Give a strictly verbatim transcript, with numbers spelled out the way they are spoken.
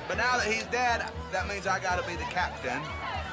But now that he's dead, that means I gotta be the captain.